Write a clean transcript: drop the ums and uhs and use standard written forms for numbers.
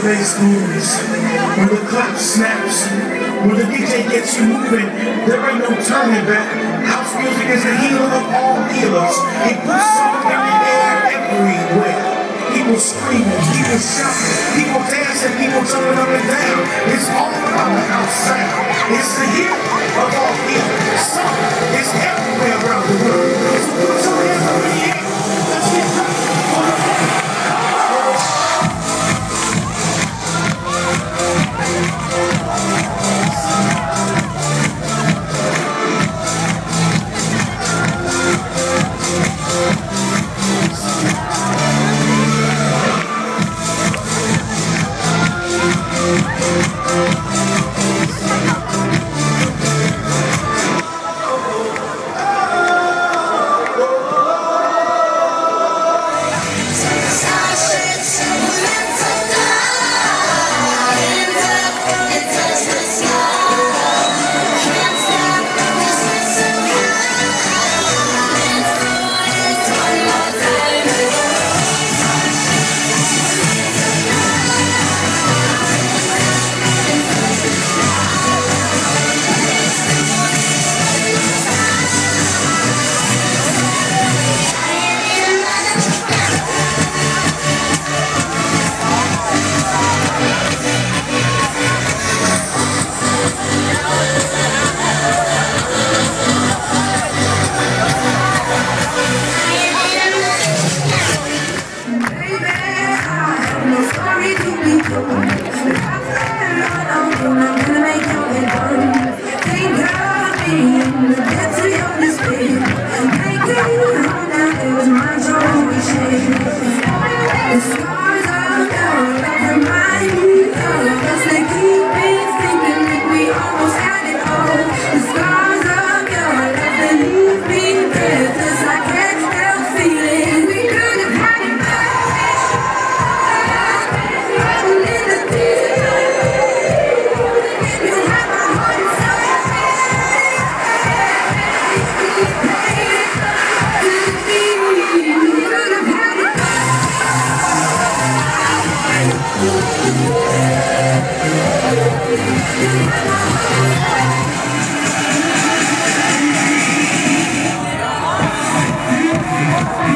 bass moves, when the clap snaps, when the DJ gets you moving, there ain't no turning back. House music is the healer of all healers. It puts something in the air everywhere. People screaming, people shouting, people dancing, people jumping up and down. It's all about the house sound. It's the healer of all healers. So it's everywhere around the world. So put your hands up in the air. Let's get ready for the Yeah.